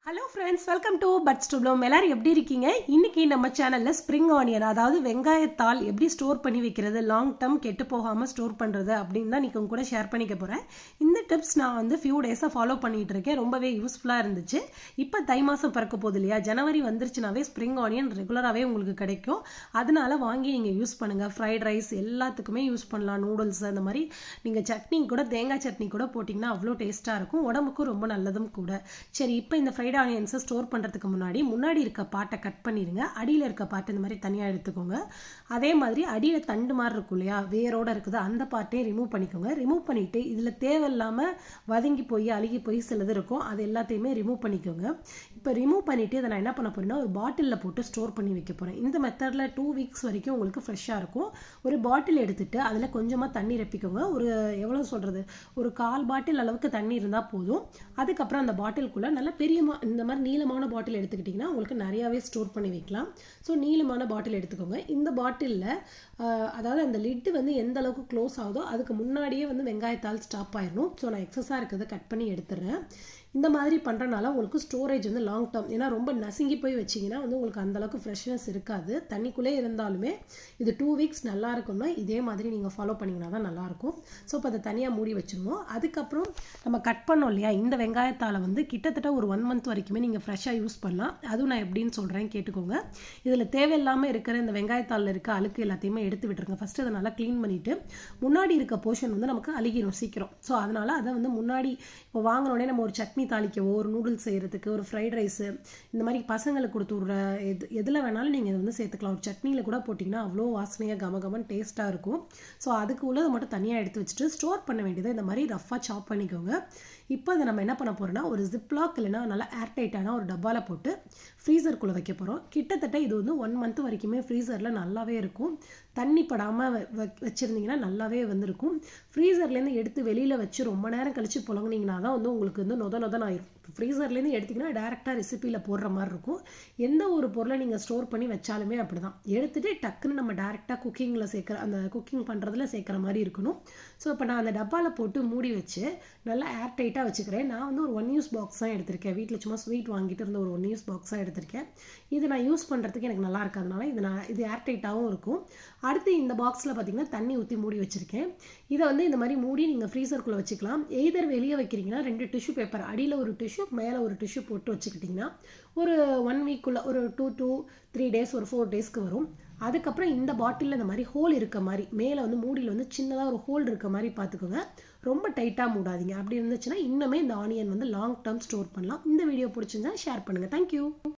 Hello friends, welcome to Buds to Bloom. எல்லாரும் எப்படி இருக்கீங்க? இன்னைக்கு நம்ம சேனல்ல ஸ்ப்ரிங் ஆனியன் அதாவது வெங்காயத்தாள் எப்படி ஸ்டோர் பண்ணி வைக்கிறது, லாங் டர்ம் கெட்டு போகாம ஸ்டோர் பண்றது அப்படின்னு தான் நீங்க கூட ஷேர் பண்ணிக்க போறேன். இந்த டிப்ஸ் நான் வந்து few days ஃபாலோ பண்ணிட்டு இருக்கேன். ரொம்பவே யூஸ்ஃபுல்லா இருந்துச்சு. இப்போ தை மாசம் பிறக்க போகுது இல்லையா? ஜனவரி வந்துருச்சுனாவே ஸ்ப்ரிங் ஆனியன் ரெகுலராவே உங்களுக்கு கிடைக்கும். அதனால வாங்கி நீங்க யூஸ் பண்ணுங்க. ஃப்ரைட் ரைஸ் எல்லாத்துக்குமே யூஸ் பண்ணலாம். நூடுல்ஸ் அந்த மாதிரி நீங்க சட்னி கூட தேங்காய் சட்னி கூட போட்டிங்கன்னா அவ்வளோ டேஸ்டா இருக்கும். உடம்புக்கும் ரொம்ப நல்லதும் கூட. சரி, இப்போ இந்த ஃப்ரைட் ஆனியன்ஸை ஸ்டோர் பண்ணுறதுக்கு முன்னாடி இருக்க பாட்டை கட் பண்ணிடுங்க. அடியில் இருக்க பாட்டை இந்த மாதிரி தனியாக எடுத்துக்கோங்க. அதே மாதிரி அடியில் தண்டு மாதிரி இருக்கும் இல்லையா, வேரோட இருக்குது, அந்த பாட்டையும் ரிமூவ் பண்ணிக்கோங்க. ரிமூவ் பண்ணிவிட்டு இதில் தேவையில்லாமல் வதங்கி போய் அழுகி போய் சிலது இருக்கும், அது எல்லாத்தையுமே ரிமூவ் பண்ணிக்கோங்க. இப்போ ரிமூவ் பண்ணிவிட்டு இதை நான் என்ன பண்ண போகிறேன்னா ஒரு பாட்டிலில் போட்டு ஸ்டோர் பண்ணி வைக்க போகிறேன். இந்த மெத்தடில் 2 weeks வரைக்கும் உங்களுக்கு ஃப்ரெஷ்ஷாக இருக்கும். ஒரு பாட்டில் எடுத்துகிட்டு அதில் கொஞ்சமாக தண்ணி ரெப்பிக்கோங்க. ஒரு எவ்வளோ சொல்கிறது, ஒரு 1/4 பாட்டில் அளவுக்கு தண்ணி இருந்தால் போதும். அதுக்கப்புறம் அந்த பாட்டிலுக்குள்ளே நல்லா இந்த மாதிரி நீளமான பாட்டில் எடுத்துக்கிட்டிங்கன்னா உங்களுக்கு நிறையாவே ஸ்டோர் பண்ணி வைக்கலாம். ஸோ நீளமான பாட்டில் எடுத்துக்கோங்க. இந்த பாட்டிலில் அதாவது அந்த லிட்டு வந்து எந்த அளவுக்கு க்ளோஸ் ஆகுதோ அதுக்கு முன்னாடியே வந்து வெங்காயத்தால் ஸ்டாப் ஆயிடணும். ஸோ நான் எக்ஸஸாக இருக்கிறத கட் பண்ணி எடுத்துடுறேன். இந்த மாதிரி பண்ணுறனால உங்களுக்கு ஸ்டோரேஜ் வந்து லாங் டேர்ம், ஏன்னா ரொம்ப நசுங்கி போய் வச்சிங்கன்னா வந்து உங்களுக்கு அந்தளவுக்கு ஃப்ரெஷ்னஸ் இருக்காது. தண்ணிக்குள்ளே இருந்தாலுமே இது 2 weeks நல்லா இருக்கும்னா இதே மாதிரி நீங்கள் ஃபாலோ பண்ணிங்கன்னா தான் நல்லாயிருக்கும். ஸோ இப்போ அதை தனியாக மூடி வச்சுருவோம். அதுக்கப்புறம் நம்ம கட் பண்ணோம் இல்லையா, இந்த வெங்காயத்தால் வந்து கிட்டத்தட்ட ஒரு 1 month வரைக்குமே நீங்கள் ஃப்ரெஷ்ஷாக யூஸ் பண்ணலாம். அதுவும் நான் எப்படின்னு சொல்கிறேன் கேட்டுக்கோங்க. இதில் தேவையில்லாமல் இருக்கிற இந்த வெங்காயத்தாளில் இருக்க அழுக்கு எல்லாத்தையுமே எடுத்து விட்டுருங்க. ஃபஸ்ட்டு அதை நல்லா க்ளீன் பண்ணிவிட்டு முன்னாடி இருக்க போர்ஷன் வந்து நமக்கு அழுகிடும் சீக்கிரம். ஸோ அதனால் அதை வந்து முன்னாடி இப்போ வாங்கினோடனே நம்ம ஒரு சட்னி தாளிக்கவோ, ஒரு நூடுல்ஸ் செய்கிறதுக்கு, ஒரு ஃப்ரைட் ரைஸு, இந்த மாதிரி பசங்களுக்கு கொடுத்து விட்ற எதில் வேணாலும் நீங்கள் இதை வந்து சேர்த்துக்கலாம். ஒரு சட்னியில் கூட போட்டிங்கன்னா அவ்வளோ வாசனையாக கமகமன் டேஸ்ட்டாக இருக்கும். ஸோ அதுக்கு உள்ளதை மட்டும் தனியாக எடுத்து வச்சுட்டு ஸ்டோர் பண்ண வேண்டியதை இந்த மாதிரி ரஃபாக சாப் பண்ணிக்கோங்க. இப்போ அதை நம்ம என்ன பண்ண போகிறோம்னா ஒரு ஜிப்லாக் இல்லைனா நல்லா ஏர்டைட்டான ஒரு டப்பாவில் போட்டு ஃப்ரீசருக்குள்ளே வைக்க போகிறோம். கிட்டத்தட்ட இது வந்து 1 month வரைக்குமே ஃப்ரீசரில் நல்லாவே இருக்கும். தண்ணி படாமல் வச்சுருந்தீங்கன்னா நல்லாவே வந்துருக்கும். ஃப்ரீசர்லேருந்து எடுத்து வெளியில் வச்சு ரொம்ப நேரம் கழித்து புழங்குனீங்கன்னா தான் வந்து உங்களுக்கு வந்து நொதன்னு ஆயிரும். ஃப்ரீசர்லேருந்து எடுத்திங்கன்னா டேரெக்டாக ரெசிப்பியில் போடுற மாதிரி இருக்கும். எந்த ஒரு பொருளை நீங்கள் ஸ்டோர் பண்ணி வச்சாலுமே அப்படி தான் எடுத்துகிட்டு டக்குன்னு நம்ம டேரெக்டாக குக்கிங்கில் அந்த குக்கிங் பண்ணுறதுல சேர்க்குற மாதிரி இருக்கணும். ஸோ இப்போ நான் அந்த டப்பாவில் போட்டு மூடி வச்சு நல்லா ஏர்டைட்டாக வச்சுக்கிறேன். நான் வந்து ஒரு 1 use பாக்ஸ் தான் எடுத்திருக்கேன். வீட்டில் சும்மா ஸ்வீட் வாங்கிட்டு இருந்த ஒரு 1 use பாக்ஸாக எடுத்திருக்கேன். இது நான் யூஸ் பண்ணுறதுக்கு எனக்கு நல்லா இருக்காதனால இது ஏர்டைட்டாகவும் இருக்கும். அடுத்து இந்த பாக்ஸில் பார்த்தீங்கன்னா தண்ணி ஊற்றி மூடி வச்சுருக்கேன். இதை வந்து இந்த மாதிரி மூடி நீங்கள் ஃப்ரீசருக்குள்ளே வச்சுக்கலாம். எய்தர் வெளியே வைக்கிறீங்கன்னா 2 டிஷ்யூ பேப்பர், அடியில் ஒரு டிஷ்யூ மேலே ஒரு டிஷ்யூ போட்டு வச்சுக்கிட்டிங்கன்னா ஒரு 1 weekக்குள்ளே ஒரு 2 to 3 days ஒரு 4 daysக்கு வரும். அதுக்கப்புறம் இந்த பாட்டிலில் இந்த மாதிரி ஹோல் இருக்க மாதிரி மேலே வந்து மூடியில் வந்து சின்னதாக ஒரு ஹோல் இருக்க மாதிரி பார்த்துக்கோங்க. ரொம்ப டைட்டாக மூடாதீங்க. அப்படி இருந்துச்சுன்னா இன்னுமே இந்த ஆனியன் வந்து லாங் டேர்ம் ஸ்டோர் பண்ணலாம். இந்த வீடியோ பிடிச்சிருந்தா ஷேர் பண்ணுங்கள். தேங்க்யூ.